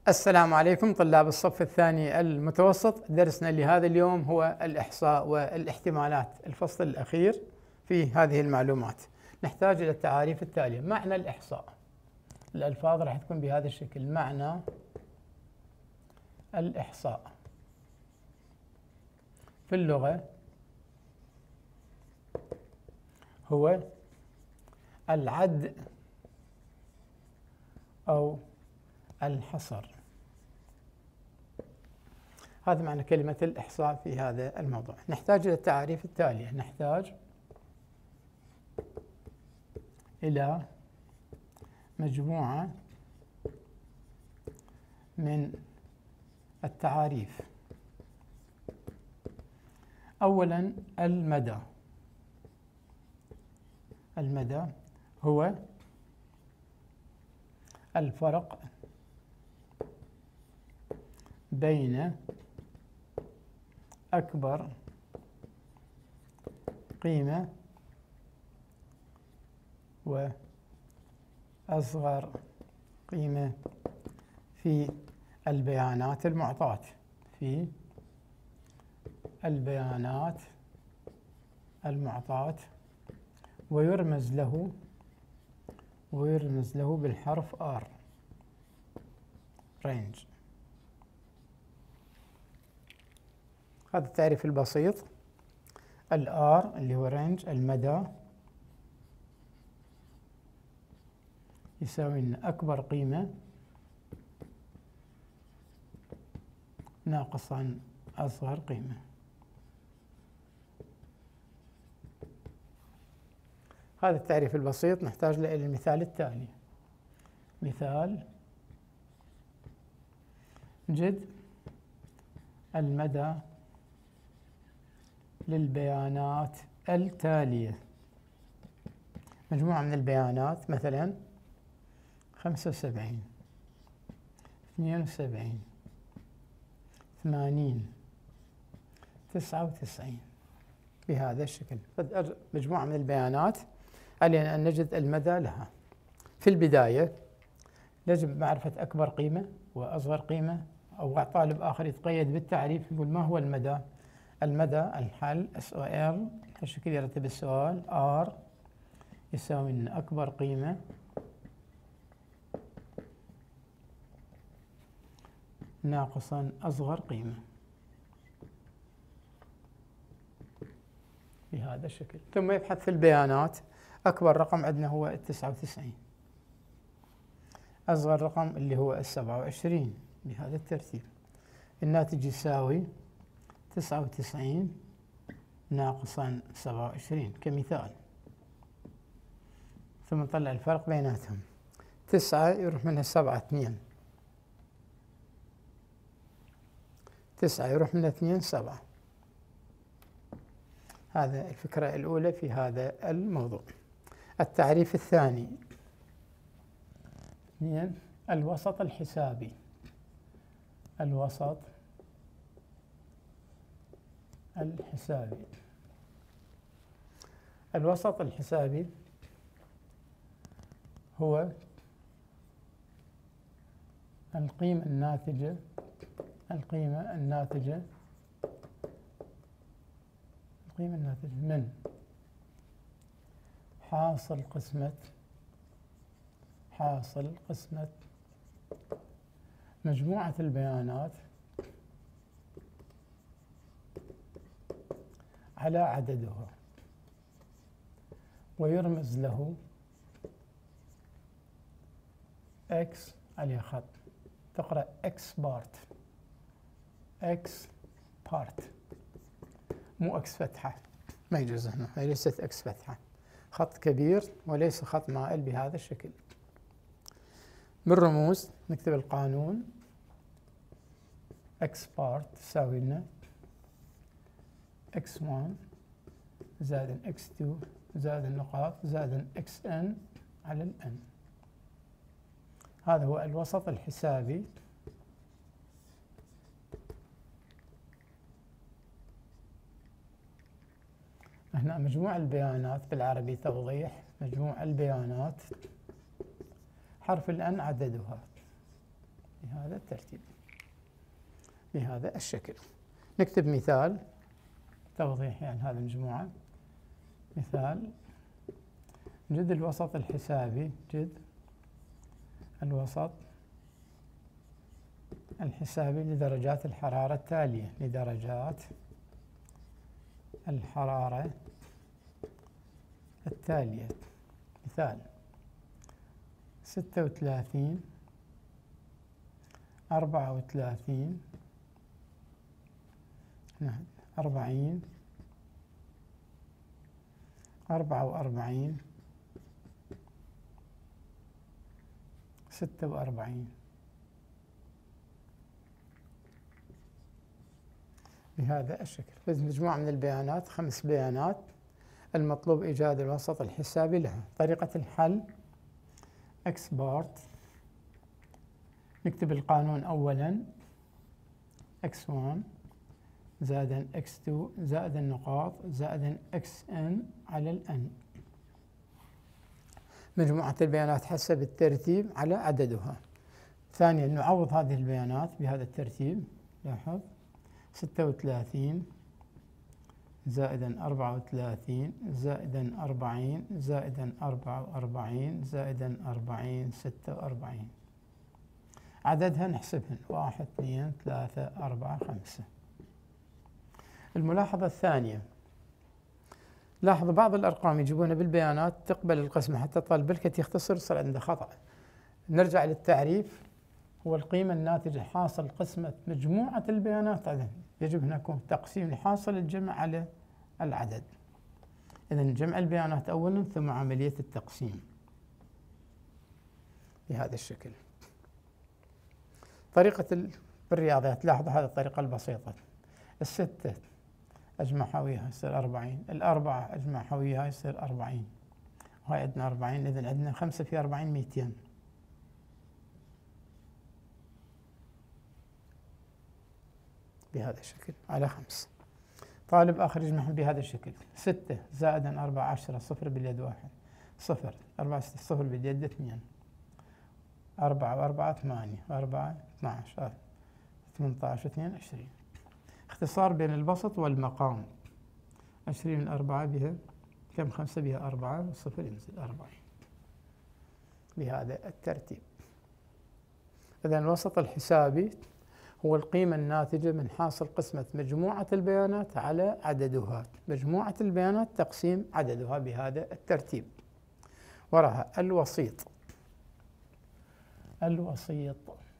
السلام عليكم طلاب الصف الثاني المتوسط. درسنا لهذا اليوم هو الإحصاء والاحتمالات، الفصل الأخير في هذه المعلومات. نحتاج إلى التعاريف التالية. معنى الإحصاء، الألفاظ راح تكون بهذا الشكل. معنى الإحصاء في اللغة هو العد أو الحصر. هذا معنى كلمة الإحصاء في هذا الموضوع. نحتاج إلى التعاريف التالية. نحتاج إلى مجموعة من التعاريف. أولاً المدى. المدى هو الفرق بين أكبر قيمة وأصغر قيمة في البيانات المعطاة. في البيانات المعطاة، ويرمز له بالحرف R range. هذا التعريف البسيط. الR اللي هو range، المدى، يساوي إن أكبر قيمة ناقصا أصغر قيمة. هذا التعريف البسيط. نحتاج إلى المثال التالي. مثال: جد المدى للبيانات التالية. مجموعة من البيانات، مثلا 75 72 80 99 بهذا الشكل. مجموعة من البيانات علينا أن نجد المدى لها. في البداية يجب معرفة أكبر قيمة وأصغر قيمة، أو طالب آخر يتقيد بالتعريف يقول ما هو المدى؟ المدى الحل SOL هالشكل يرتب السؤال. R يساوي أن أكبر قيمة ناقصا أصغر قيمة بهذا الشكل. ثم يبحث في البيانات. أكبر رقم عندنا هو 99، أصغر رقم اللي هو 27 بهذا الترتيب. الناتج يساوي 99 ناقصا 27 كمثال. ثم نطلع الفرق بيناتهم. 9 يروح منها 7 2، 9 يروح منها 2 7. هذا الفكرة الأولى في هذا الموضوع. التعريف الثاني: الوسط الحسابي. الوسط الحسابي. الوسط الحسابي هو القيمة الناتجة من حاصل قسمة مجموعة البيانات على عددها، ويرمز له X عليه خط. تقرأ X بارت، مو X فتحة، ما يجوز هنا، هي ليست X فتحة، خط كبير وليس خط مائل بهذا الشكل. بالرموز نكتب القانون. X بارت تساوي لنا X1 زائد X2 زائد النقاط زائد XN على الN. هذا هو الوسط الحسابي. هنا مجموع البيانات بالعربي توضيح. مجموع البيانات حرف الأن عددها بهذا الترتيب بهذا الشكل. نكتب مثال توضيح يعني هذه المجموعة. مثال: جد الوسط الحسابي، جد الوسط الحسابي لدرجات الحرارة التالية، لدرجات الحرارة التالية. مثال: 36 34 40 44 46 بهذا الشكل. فإذا مجموعة من البيانات، 5 بيانات، المطلوب إيجاد الوسط الحسابي لها. طريقة الحل: إكسبورت. نكتب القانون أولاً: x1 زائدا x2 زائد النقاط زائدا xn على الn. مجموعة البيانات حسب الترتيب على عددها. ثانيا نعوض هذه البيانات بهذا الترتيب. لاحظ: 36 زائدا 34 زائدا 40 زائدا 44 زائدا 40 46. عددها نحسبهن: 1 2 3 4 5. الملاحظة الثانية: لاحظ بعض الأرقام يجيبونها بالبيانات تقبل القسمة، حتى طالب الكت يختصر يصير عنده خطأ. نرجع للتعريف: هو القيمة الناتجة حاصل قسمة مجموعة البيانات عدد. يجب هنا يكون تقسيم لحاصل الجمع على العدد. إذن جمع البيانات أولا ثم عملية التقسيم بهذا الشكل. طريقة بالرياضيات، لاحظ هذه الطريقة البسيطة: 6 أجمعها وياها يصير 40، 4 أجمعها وياها يصير 40، وهاي عندنا 40. إذن عندنا 5 في 40 200. بهذا الشكل على 5. طالب آخر يجمعهم بهذا الشكل: 6 زائدا 4 10، 0 باليد 1، 0 4 6 0 باليد 2، 4 و4 8 و4 12 18 2 20. اختصار بين البسط والمقام: 20 من 4 بها كم؟ 5 بها 4 والصفر ينزل 40 بهذا الترتيب. إذن الوسط الحسابي هو القيمة الناتجة من حاصل قسمة مجموعة البيانات على عددها. مجموعة البيانات تقسيم عددها بهذا الترتيب. وراها الوسيط. الوسيط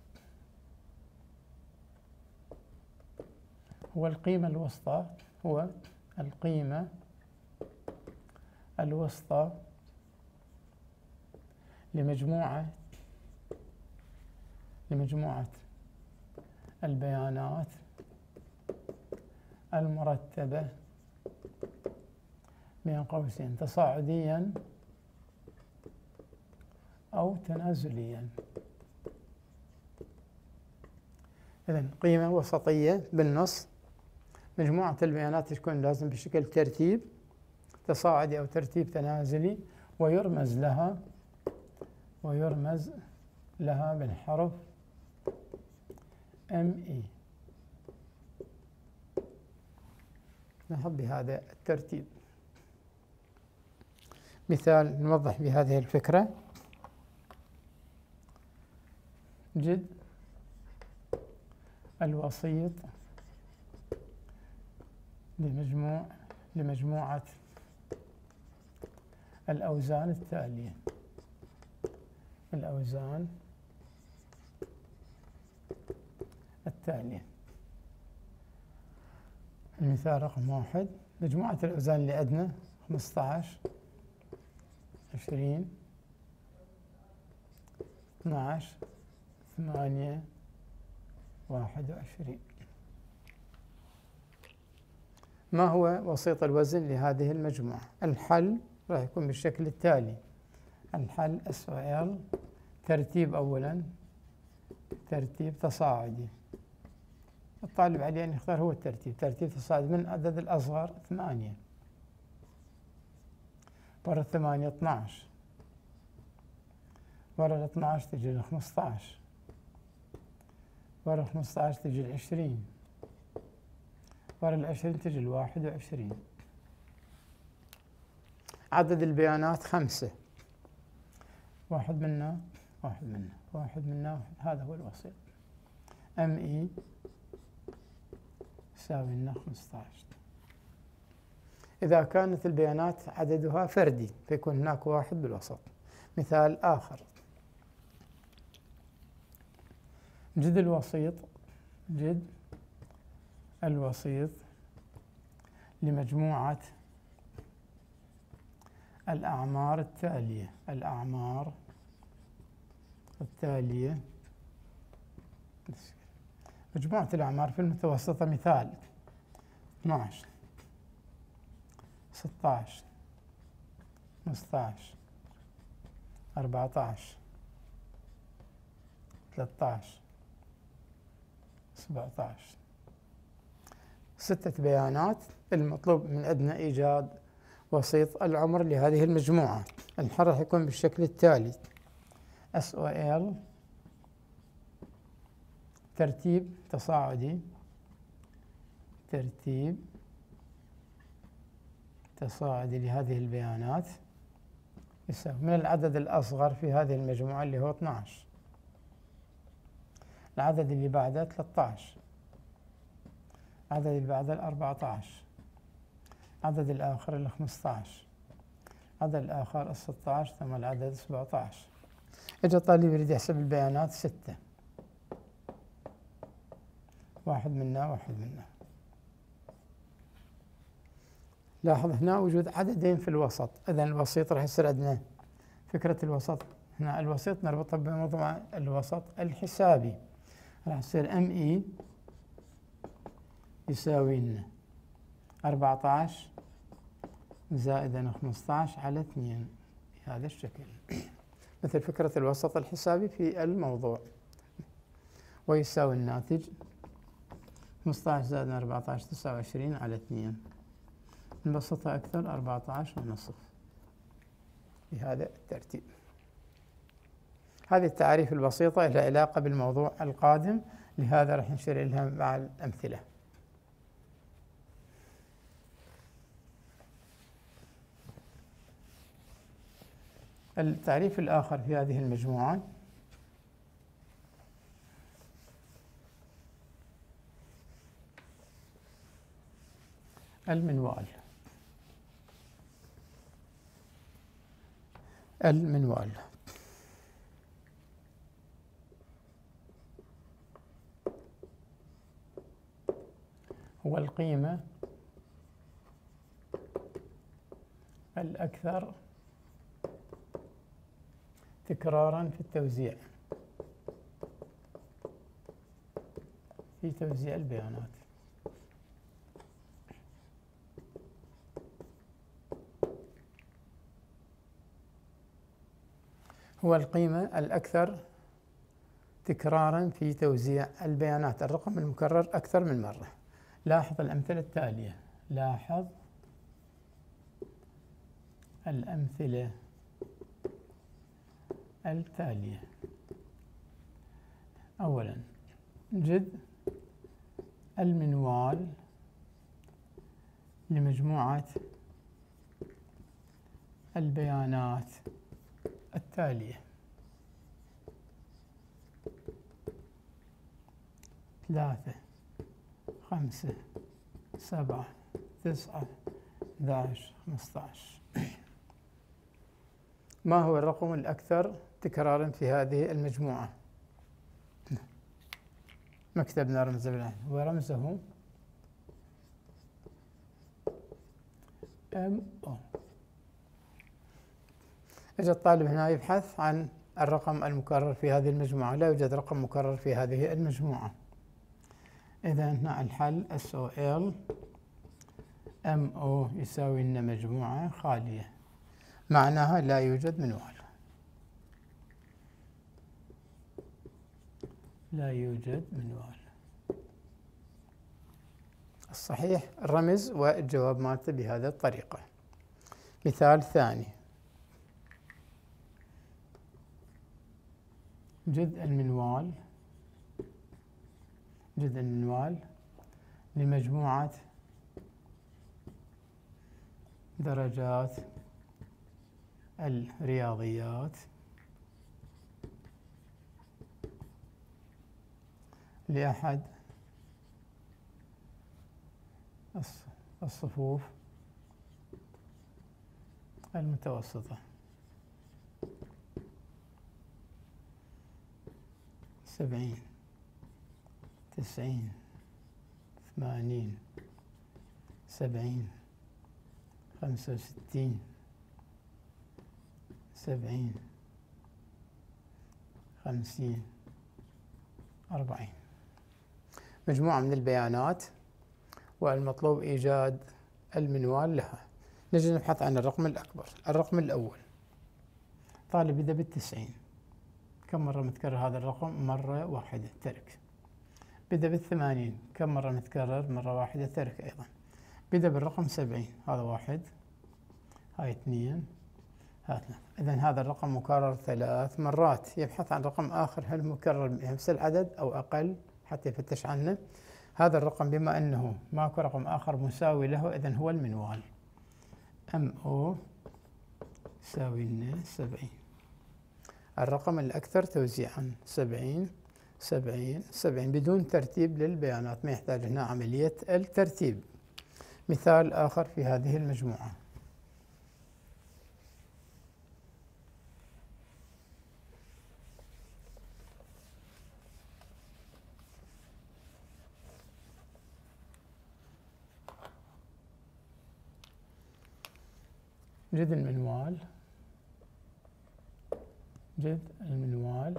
هو القيمة الوسطى، هو القيمة الوسطى لمجموعة البيانات المرتبة بين قوسين تصاعديا أو تنازليا. إذن قيمة وسطية بالنص. مجموعة البيانات تكون لازم بشكل ترتيب تصاعدي أو ترتيب تنازلي، ويرمز لها بالحرف ME. نحط بهذا الترتيب. مثال نوضح بهذه الفكرة: جد الوسيط لمجموعة الأوزان التالية. الأوزان التالية. المثال رقم 1: مجموعة الأوزان اللي عندنا 15 20 12 8 21. ما هو وسيط الوزن لهذه المجموعة؟ الحل راح يكون بالشكل التالي. الحل: السؤال ترتيب أولا ترتيب تصاعدي. الطالب عليه أن يختار هو الترتيب تصاعدي من عدد الأصغر 8 ورا 8 12 ورا 12 تجي 15 ورا 15 تجي 20، ورا 20 تجي 21. عدد البيانات 5، واحد منا واحد منا واحد منا واحد، هذا هو الوسيط. ME يساوي لنا 15. إذا كانت البيانات عددها فردي فيكون هناك واحد بالوسط. مثال آخر، جد الوسيط لمجموعة الأعمار التالية. مجموعة الأعمار في المتوسطة مثال 12 16 15 14 13 17. 6 بيانات. المطلوب من عندنا إيجاد وسيط العمر لهذه المجموعة. الحل راح يكون بالشكل التالي: SOL ترتيب تصاعدي لهذه البيانات يساوي من العدد الأصغر في هذه المجموعة اللي هو 12، العدد اللي بعده 13، العدد اللي بعده 14، العدد الآخر 15، العدد الآخر 16، ثم العدد 17. إجا الطالب يريد يحسب البيانات 6، واحد منا. لاحظ هنا وجود عددين في الوسط، إذن الوسيط راح يصير عندنا فكرة الوسط. هنا الوسيط نربطه بموضوع الوسط الحسابي، راح يصير ME يساوي لنا 14 زائدا 15 على 2 بهذا الشكل، مثل فكرة الوسط الحسابي في الموضوع. ويساوي الناتج 15 زائد 14 29 على 2. نبسطها أكثر 14 ونصف بهذا الترتيب. هذه التعاريف البسيطة لها علاقة بالموضوع القادم، لهذا راح نشير لها مع الأمثلة. التعريف الآخر في هذه المجموعة المنوال. هو القيمة الأكثر تكراراً في التوزيع، في توزيع البيانات. هو القيمة الأكثر تكراراً في توزيع البيانات، الرقم المكرر أكثر من مرة. لاحظ الأمثلة التالية. أولاً، جد المنوال لمجموعة البيانات التالية: 3 5 7 9 11 15. ما هو الرقم الأكثر تكراراً في هذه المجموعة؟ ما كتبنا رمزه بالعين، ورمزه MO. إجا الطالب هنا يبحث عن الرقم المكرر في هذه المجموعة، لا يوجد رقم مكرر في هذه المجموعة. إذا هنا الحل SOL MO يساوي لنا مجموعة خالية، معناها لا يوجد منوال. الصحيح الرمز والجواب مالته بهذه الطريقة. مثال ثاني: جد المنوال نجد المنوال لمجموعة درجات الرياضيات لأحد الصفوف المتوسطة 70 90 80 70 65 70 50 40. مجموعة من البيانات والمطلوب إيجاد المنوال لها. نجي نبحث عن الرقم الأكبر. الرقم الأول طالب بدأ بال90. كم مرة متكرر هذا الرقم؟ مرة واحدة، ترك. بدأ بال80. كم مرة متكرر؟ مرة واحدة، ترك أيضا. بدأ بالرقم 70. هذا واحد، هاي 2، هاي 3. إذن هذا الرقم مكرر 3 مرات. يبحث عن رقم آخر هل مكرر بنفس العدد أو أقل حتى يفتش عنه. هذا الرقم بما أنه ماكو رقم آخر مساوي له إذن هو المنوال. MO يساوي لنا 70. الرقم الأكثر توزيعا 70 70 70 بدون ترتيب للبيانات، ما يحتاج هنا عملية الترتيب. مثال آخر في هذه المجموعة. جد المنوال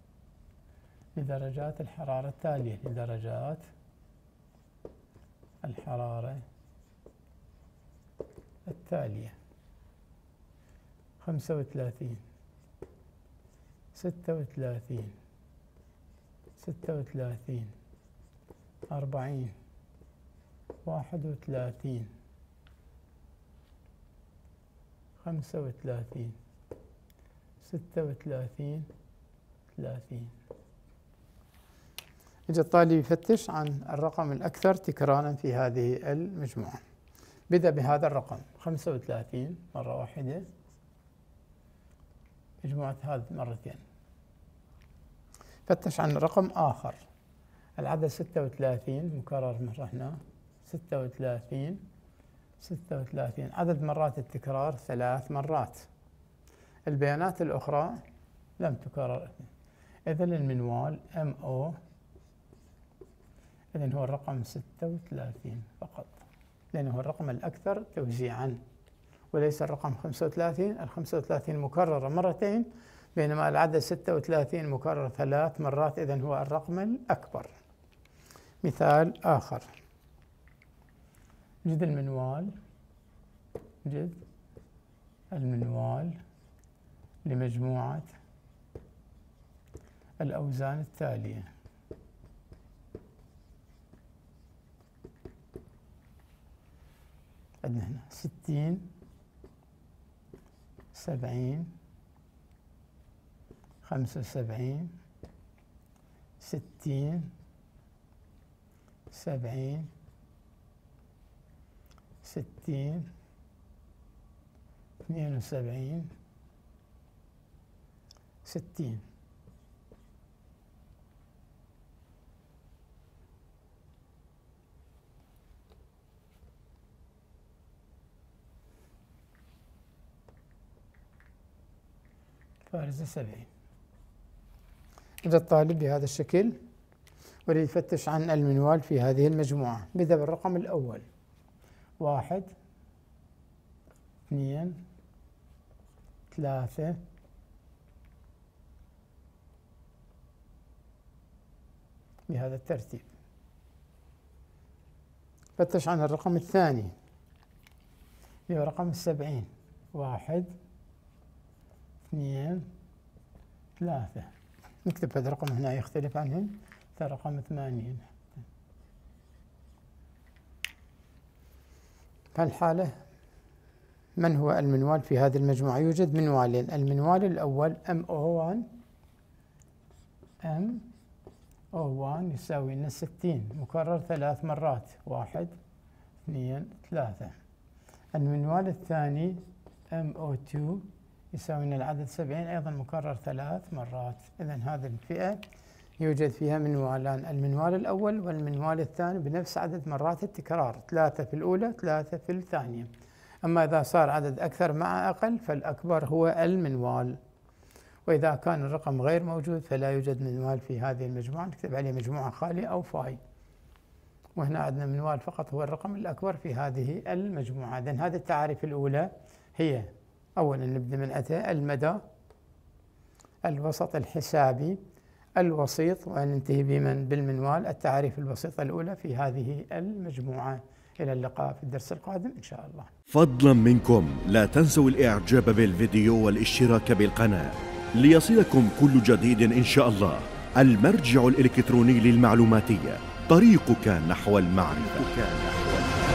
لدرجات الحرارة التالية. لدرجات الحرارة التالية 35 36 36 40 31 35 36 30. يجي الطالب يفتش عن الرقم الأكثر تكرارا في هذه المجموعة. بدأ بهذا الرقم 35 مرة واحدة، مجموعة هذه مرتين. فتش عن رقم آخر. العدد 36 مكرر مرة هنا، 36 36. عدد مرات التكرار 3 مرات. البيانات الأخرى لم تكرر. إذن المنوال MO إذن هو الرقم 36 فقط، لأنه هو الرقم الأكثر توزيعا وليس الرقم 35. ال 35 مكررة مرتين بينما العدد 36 مكرر 3 مرات، إذن هو الرقم الأكبر. مثال آخر. جد المنوال لمجموعة الأوزان التالية. عندنا هنا 60 70 75 60 70 60 72 60. فارزة 70. إذا الطالب بهذا الشكل وريد يفتش عن المنوال في هذه المجموعة. بدأ بالرقم الأول 1 2 3 بهذا الترتيب. فتش عن الرقم الثاني اللي هو رقم 70. 1 2 3. نكتب هذا الرقم هنا يختلف عنهم، رقم 80. في الحالة من هو المنوال في هذه المجموعة؟ يوجد منوالين. المنوال الأول MO1 O1 يساوي لنا 60 مكرر 3 مرات، 1 2 3. المنوال الثاني MO2 يساوي لنا العدد 70 أيضا مكرر 3 مرات. إذن هذه الفئة يوجد فيها منوالان، المنوال الأول والمنوال الثاني بنفس عدد مرات التكرار، 3 في الأولى 3 في الثانية. أما إذا صار عدد أكثر مع أقل فالأكبر هو المنوال. وإذا كان الرقم غير موجود فلا يوجد منوال في هذه المجموعة، نكتب عليه مجموعة خالية أو فاي. وهنا عندنا منوال فقط هو الرقم الأكبر في هذه المجموعة. إذن هذه التعاريف الأولى هي أولا نبدأ من أتى المدى، الوسط الحسابي، الوسيط، وننتهي بمن بالمنوال. التعاريف البسيطة الأولى في هذه المجموعة. إلى اللقاء في الدرس القادم إن شاء الله. فضلا منكم لا تنسوا الإعجاب بالفيديو والاشتراك بالقناة ليصلكم كل جديد إن شاء الله. المرجع الإلكتروني للمعلوماتية، طريقك نحو المعرفة.